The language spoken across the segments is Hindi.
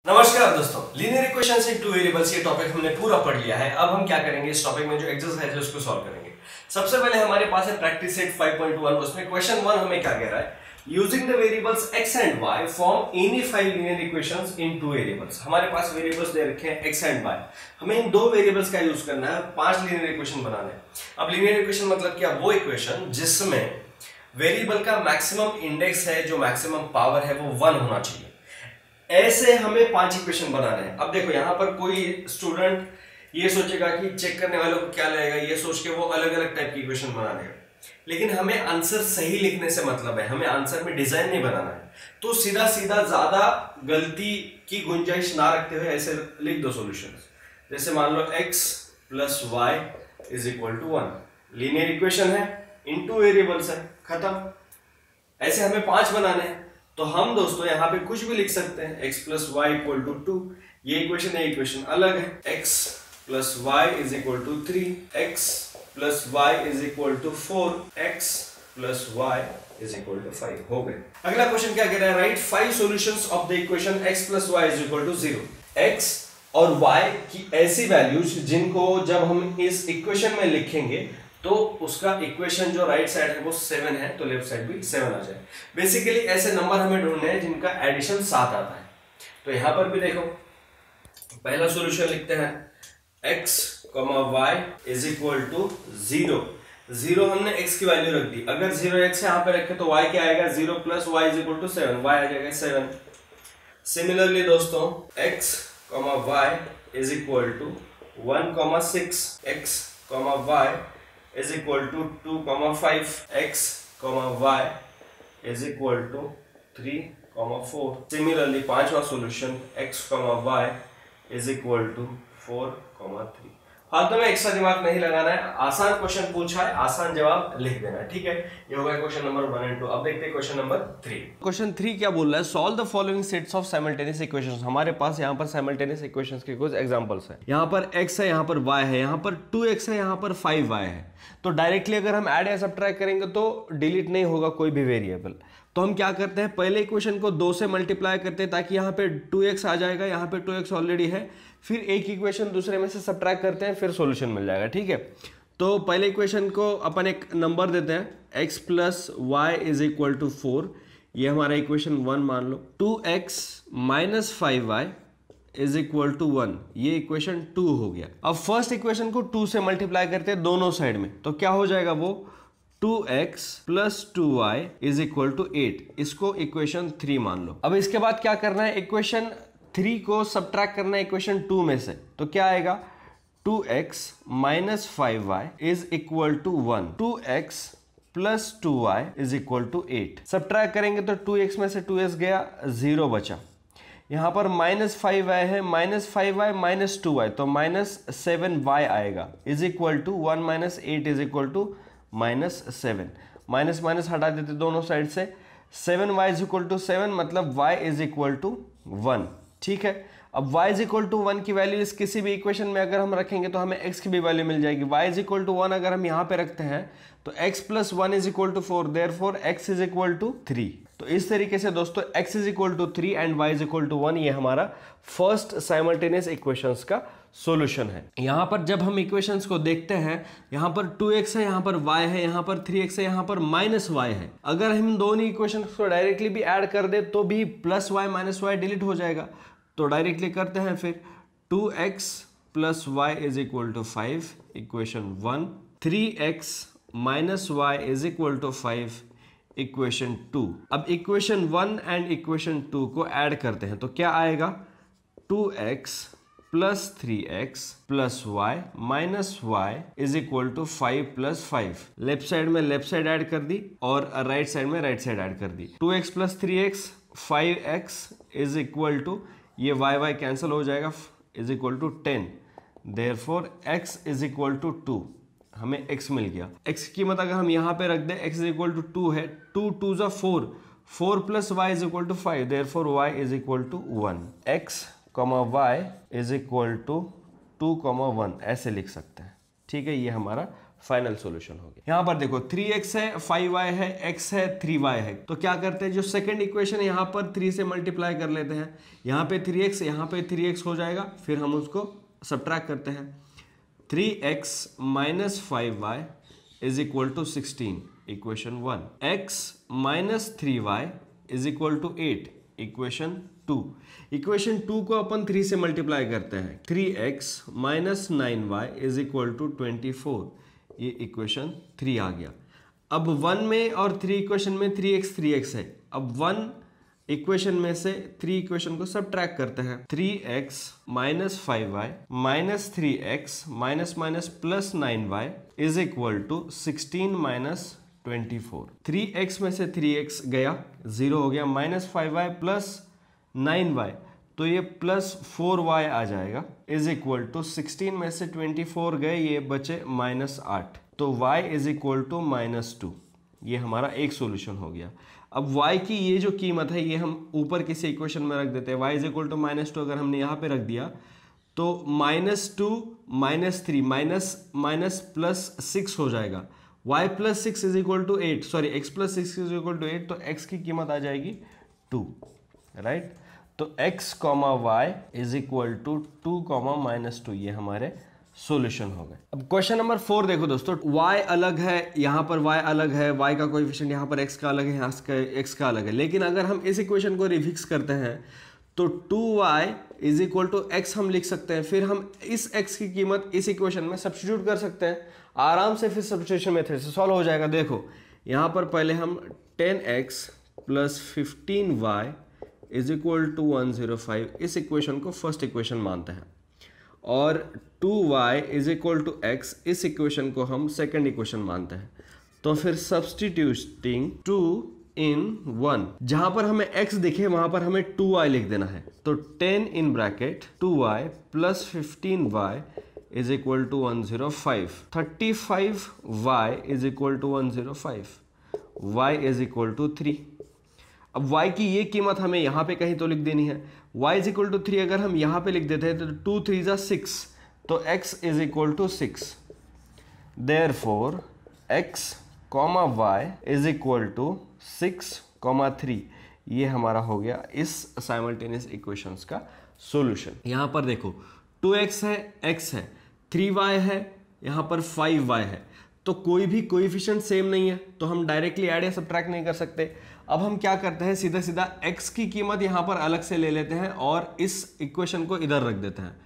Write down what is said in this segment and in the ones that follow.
नमस्कार दोस्तों, linear equations in two variables ये टॉपिक हमने पूरा पढ़ लिया है। अब हम क्या करेंगे, इस टॉपिक में जो एक्सरसाइज है उसको सॉल्व करेंगे। सबसे पहले हमारे पास है प्रैक्टिस सेट 5.1। उसमें क्वेश्चन 1 हमें क्या कह रहा है, using the variables x and y form any 5 linear equations in two variables. हमारे पास वेरिएबल्स दे रखे हैं x एंड y, हमें इन दो वेरिएबल्स का यूज करना है, 5 लीनियर इक्वेशन बनाने हैं। अब लीनियर इक्वेशन मतलब क्या, वो इक्वेशन जिसमें वेरिएबल का मैक्सिमम इंडेक्स है, जो मैक्सिमम पावर है वो 1 होना चाहिए। ऐसे हमें 5 इक्वेशन बनाने हैं। अब देखो यहाँ पर कोई स्टूडेंट ये सोचेगा कि चेक करने वालों को क्या लगेगा, ये सोच के वो अलग अलग टाइप की इक्वेशन बना देगा, लेकिन हमें आंसर सही लिखने से मतलब है, हमें आंसर में डिजाइन नहीं बनाना है। तो सीधा सीधा ज्यादा गलती की गुंजाइश ना रखते हुए ऐसे लिख दो सॉल्यूशंस। जैसे मान लो x plus y is equal to 1, linear equation है, इनटू वेरिएबल्स है, खत्म। ऐसे हमें 5 बनाने हैं, तो हम दोस्तों यहाँ पे कुछ भी लिख सकते हैं। x plus y equal to 2, ये इक्वेशन है, इक्वेशन अलग है। x plus y is equal to 3, x plus y is equal to 4, x plus y is equal to 5 हो गए। अगला क्वेश्चन क्या कह रहा है, right 5 solutions of the equation x plus y is equal to 0। x और y की ऐसी वैल्यूज जिनको जब हम इस इक्वेशन में लिखेंगे तो उसका इक्वेशन जो राइट साइड है वो 7 है, तो लेफ्ट साइड भी 7 आ जाए। बेसिकली ऐसे नंबर हमें ढूंढने हैं जिनका एडिशन 7 आता है। तो यहां पर भी देखो, पहला सॉल्यूशन लिखते हैं, x, y is equal to 0। 0 हमने x की वैल्यू रख दी, अगर 0x यहां पे रखे तो y क्या आएगा, 0 plus y is equal to 7, y आ जाएगा 7। सिमिलरली दोस्तों x, y is equal to 1,6, x, y is equal to 2,5, x, y is equal to 3,4। Similarly, पांचवा solution x, y is equal to 4,3। फालतू में एक्स्ट्रा दिमाग नहीं लगाना है, आसान क्वेश्चन पूछा है, आसान जवाब लिख देना है, ठीक है। ये होगा क्वेश्चन नंबर 1 एंड 2। अब देखते हैं क्वेश्चन नंबर 3। क्वेश्चन 3 क्या बोल रहा है, solve the following sets of simultaneous equations. हमारे पास यहाँ पर साइमल्टेनियस इक्वेशंस के कुछ एग्जांपल्स हैं। यहाँ पर x है, यहाँ पर y है, यहाँ पर 2x है, यहाँ पर 5y है। तो डायरेक्टली अगर हम ऐड या सब्ट्रैक्ट करेंगे तो डिलीट नहीं होगा कोई भी वेरिएबल। तो हम क्या करते हैं, पहले इक्वेशन को 2 से मल्टीप्लाई करते हैं ताकि यहाँ पे 2x आ जाएगा, यहाँ पे 2x ऑलरेडी है, फिर एक इक्वेशन दूसरे में से सब्ट्रैक्ट करते हैं, फिर सॉल्यूशन मिल जाएगा, ठीक है। तो पहले इक्वेशन को अपन एक नंबर देते हैं, x plus y is equal to 4, ये हमारा इक्वेशन 1 मान लो। 2x minus 5y is equal to 1, ये इक्वेशन 2 हो गया। अब फर्स्ट इक्वेशन को 2 से मल्टीप्लाई करते हैं दोनों साइड में, तो क्या हो जाएगा वो 2x plus 2y is equal to 8, इसको इक्वेशन 3 मान लो। अब इसके बाद क्या करना है, इक्वेशन 3 को सब्ट्रैक्ट करना है इक्वेशन 2 में से, तो क्या आएगा 2x minus 5y is equal to 1, 2x plus 2y is equal to 8। Subtract करेंगे तो 2x में से 2x गया, 0 बचा। यहाँ पर माइनस 5y है, माइनस 5y माइनस 2y, तो माइनस 7y आएगा, is equal to 1 minus 8 is equal to minus 7। Minus minus हटा देते दोनों साइड से, 7y इज इक्वल टू 7, मतलब y इज इक्वल टू 1, ठीक है। अब y इज इक्वल टू 1 की वैल्यू इस किसी भी इक्वेशन में अगर हम रखेंगे तो हमें x की भी वैल्यू मिल जाएगी। y इज इक्वल टू 1 अगर हम यहाँ पे रखते हैं तो x plus 1 is equal to 4, therefore x is equal to 3। तो इस तरीके से दोस्तों x is equal to 3 and y is equal to 1, ये हमारा फर्स्ट साइमल्टेनियस इक्वेशंस का सॉल्यूशन है। यहाँ पर जब हम इक्वेशंस को देखते हैं, यहाँ पर 2x है, यहाँ पर y है, यहाँ पर 3x है, यहाँ पर माइनस y है। अगर हम दोनों इक्वेशंस को डायरेक्टली भी ऐड कर दे तो भी plus y minus y delete हो जाएगा। तो डायरेक्टली करते हैं फिर, 2x plus y is equal to 5, equation 1, 3x minus y is equal to 5, equation 2। अब इक्वेशन 1 एंड इक्वेशन 2 को ऐड करते हैं तो क्या आएगा, 2x plus 3x plus y minus y is equal to 5 plus 5। Left side में लेफ्ट साइड ऐड कर दी और राइट साइड में राइट साइड ऐड कर दी। 2x plus 3x 5x is equal to, ये y कैंसिल हो जाएगा, is equal to 10, therefore x is equal to 2, हमें x मिल गया। x की कीमत अगर हम यहाँ पे रख दें, x इज इक्वल टू 2 है, 2 2 जा 4, 4 plus y is equal to 5, therefore y is equal to 1। x, y is equal to 2, 1 ऐसे लिख सकते हैं, ठीक है। ये हमारा फाइनल सॉल्यूशन हो गया। यहां पर देखो 3x है, 5y है, x है, 3y है। तो क्या करते हैं, जो सेकंड इक्वेशन यहां पर 3 से मल्टीप्लाई कर लेते हैं। यहां पे 3x, यहां पे 3x हो जाएगा, फिर हम उसको सब्ट्रैक्ट करते हैं। 3x minus 5y is equal to 16, equation 1। x minus 3y is equal to 8, equation 2। Equation 2 को अपन 3 से मल्टीप्लाई करते हैं। 3x minus 9y is equal to 24, ये इक्वेशन 3 आ गया। अब 1 में और 3 इक्वेशन में 3x है। अब 1 इक्वेशन में से 3 इक्वेशन को सब्ट्रैक्ट करते हैं। 3x minus 5y minus 3x minus minus plus 9y is equal to 16 minus 24। 3x में से 3x गया, 0 हो गया, माइनस 5y प्लस 9y, तो ये प्लस 4y आ जाएगा, इज इक्वल टू 16 में से 24 गए, ये बचे माइनस 8, तो y is equal to minus 2। ये हमारा एक सॉल्यूशन हो गया। अब y की ये जो कीमत है ये हम ऊपर किसी इक्वेशन में रख देते हैं। y is equal to minus 2 अगर हमने यहाँ पे रख दिया तो minus 2 minus 3 minus minus plus 6 हो जाएगा। y plus 6 is equal to 8, sorry x plus 6 is equal to 8, तो x की कीमत आ जाएगी 2, राइट। तो x comma y is equal to 2 comma minus 2, ये हमारे सॉल्यूशन हो गए। अब क्वेश्चन नंबर 4 देखो दोस्तों, y अलग है, यहाँ पर y अलग है, y का कोएफिशिएंट यहाँ पर x का अलग है, यहाँ x का अलग है। लेकिन अगर हम इस इक्वेशन को रिफिक्स करते हैं तो 2y is equal to x हम लिख सकते हैं। फिर हम इस x की कीमत इस इक्वेशन में सब्स्टिट्यूट कर सकते हैं आराम से, फिर सब्स्टिट्यूशन मेथड से सॉल्व हो जाएगा। देखो यहाँ पर पहले हम 10x plus 15y is equal to 105, इस इक्वेशन को फर्स्ट इक्वेशन मानते हैं, और 2y is equal to x, इस इक्वेशन को हम सेकंड इक्वेशन मानते हैं। तो फिर सब्स्टिट्यूटिंग 2 in 1, जहां पर हमें x दिखे वहां पर हमें 2y लिख देना है। तो 10 in bracket 2y plus 15y is equal to 105, 35y is equal to 105, y is equal to 3। अब y की ये कीमत हमें यहाँ पे कहीं तो लिख देनी है। y इज इक्वल टू 3 अगर हम यहाँ पे लिख देते हैं तो 2 3 जा 6, तो x is equal to 6। Therefore x comma y is equal to 6 comma 3, ये हमारा हो गया इस साइमल्टेनियस इक्वेशंस का सॉल्यूशन। यहाँ पर देखो 2x है, x है, 3y है, यहाँ पर 5y है, तो कोई भी कोएफिशिएंट सेम नहीं है, तो हम डायरेक्टली ऐड या सब्ट्रैक्ट नहीं कर सकते। अब हम क्या करते हैं, सीधा सीधा x की कीमत यहाँ पर अलग से ले लेते हैं और इस इक्वेशन को इधर रख देते हैं।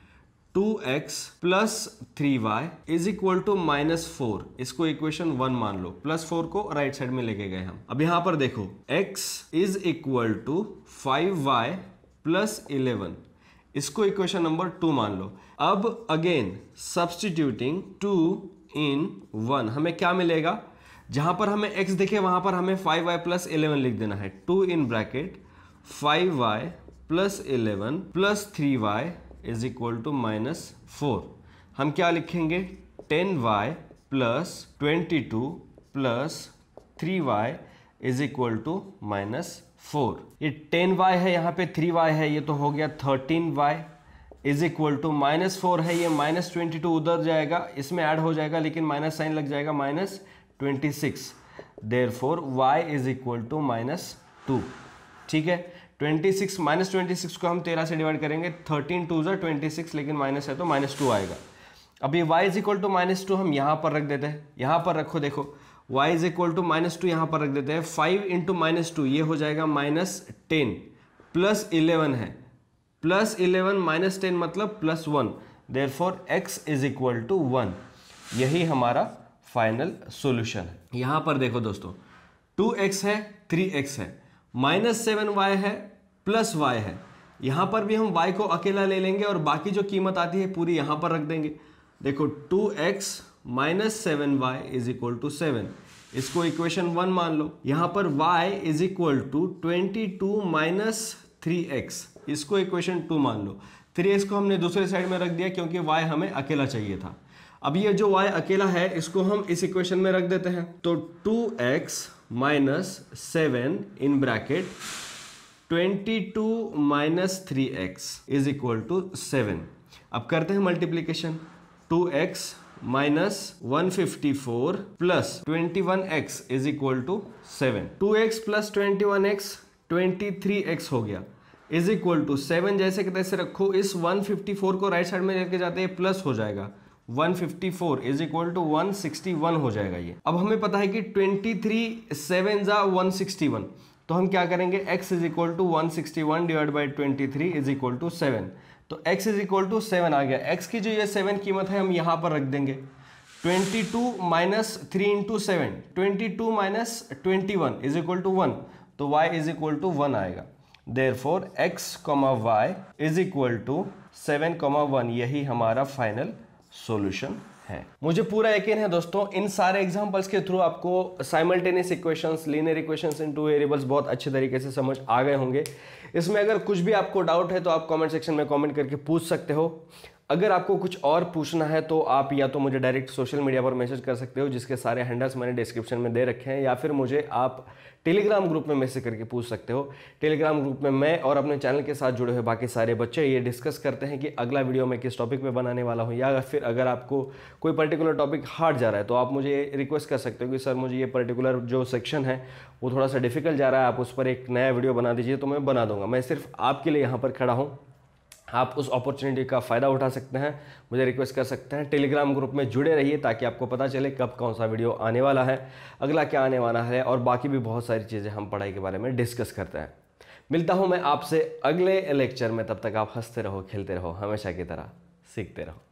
2x plus 3y is equal to minus 4, इसको इक्वेशन 1 मान लो, प्लस 4 को राइट साइड में लेके गए हम। अब यहाँ पर देखो x is equal to 5y plus 11, इसको इक्वेशन नंबर 2 मान लो। अब अगेन सब्स्टिट्यूटिंग 2 in 1, हमें क्या मिलेगा, जहां पर हमें x दिखे वहां पर हमें 5y प्लस 11 लिख देना है। 2 in bracket 5y plus 11 plus 3y is equal to minus 4। हम क्या लिखेंगे, 10y plus 22 plus 3y is equal to minus 4। ये 10y है, यहाँ पे 3y है, ये तो हो गया 13y is equal to minus 4 है, ये माइनस 22 उधर जाएगा, इसमें ऐड हो जाएगा लेकिन माइनस साइन लग जाएगा, minus 26। Therefore y is equal to minus 2। ठीक है, 26 माइनस 26 को हम 13 से डिवाइड करेंगे, 13 2 जा 26, लेकिन माइनस है तो माइनस 2 आएगा। अब ये y is equal to minus 2 हम यहाँ पर रख देते हैं, यहाँ पर रखो, देखो y is equal to minus 2 यहाँ पर रख देते हैं। 5 इंटू माइनस 2 ये हो जाएगा माइनस 10, प्लस 11 है, प्लस 11 माइनस 10 मतलब plus 1, therefore x is equal to 1। यही हमारा फाइनल सॉल्यूशन है। यहाँ पर देखो दोस्तों 2x है, 3x है, माइनस 7y है, प्लस y है। यहाँ पर भी हम y को अकेला ले लेंगे और बाकी जो कीमत आती है पूरी यहाँ पर रख देंगे। देखो 2x minus 7y is equal to 7, इसको इक्वेशन 1 मान लो। यहाँ पर y is equal to 22 minus 3x, इसको इक्वेशन 2 मान लो। 3x को हमने दूसरे साइड में रख दिया क्योंकि y हमें अकेला चाहिए था। अब ये जो y अकेला है इसको हम इस इक्वेशन में रख देते हैं, तो 2x minus 7 in bracket 22 minus 3x is equal to 7। अब करते हैं multiplication, 2x minus 154 plus 21x is equal to 7। 2x plus 21x 23x हो गया इज इक्वल टू 7। जैसे कि तैसे रखो, इस 154 को राइट साइड में लेके जाते हैं प्लस हो जाएगा, 154 इज इक्वल टू 161 हो जाएगा ये। अब हमें पता है कि 23 7 जा 161, तो हम क्या करेंगे, x is equal to 161 divide by 23 is equal to 7। तो x इज इक्वल टू 7 आ गया। x की जो ये 7 कीमत है हम यहां पर रख देंगे। 22 minus 3 into 7, 22 minus 21 is equal to 1, तो y इज इक्वल टू 1 आएगा। Therefore x, y is equal to 7, 1, यही हमारा फाइनल सॉल्यूशन है। मुझे पूरा यकीन है दोस्तों, इन सारे एग्जांपल्स के थ्रू आपको simultaneous equations, linear equations in two variables बहुत अच्छे तरीके से समझ आ गए होंगे। इसमें अगर कुछ भी आपको डाउट है तो आप कमेंट सेक्शन में कमेंट करके पूछ सकते हो। अगर आपको कुछ और पूछना है तो आप या तो मुझे डायरेक्ट सोशल मीडिया पर मैसेज कर सकते हो, जिसके सारे हैंडल्स मैंने डिस्क्रिप्शन में दे रखे हैं, या फिर मुझे आप टेलीग्राम ग्रुप में मैसेज करके पूछ सकते हो। टेलीग्राम ग्रुप में मैं और अपने चैनल के साथ जुड़े हुए बाकी सारे बच्चे ये डिस्कस करते हैं कि अगला वीडियो मैं किस टॉपिक पे बनाने वाला हूँ, या फिर अगर आपको कोई पर्टिकुलर टॉपिक हार्ड जा रहा है तो आप मुझे रिक्वेस्ट कर सकते हो कि सर मुझे ये पर्टिकुलर जो सेक्शन है वो थोड़ा सा डिफिकल्ट जा रहा है, आप उस पर एक नया वीडियो बना दीजिए, तो मैं बना दूंगा। मैं सिर्फ आपके लिए यहाँ पर खड़ा हूँ, आप उस अपॉर्चुनिटी का फ़ायदा उठा सकते हैं, मुझे रिक्वेस्ट कर सकते हैं। टेलीग्राम ग्रुप में जुड़े रहिए ताकि आपको पता चले कब कौन सा वीडियो आने वाला है, अगला क्या आने वाला है, और बाकी भी बहुत सारी चीज़ें हम पढ़ाई के बारे में डिस्कस करते हैं। मिलता हूं मैं आपसे अगले लेक्चर में, तब तक आप हंसते रहो, खेलते रहो, हमेशा की तरह सीखते रहो।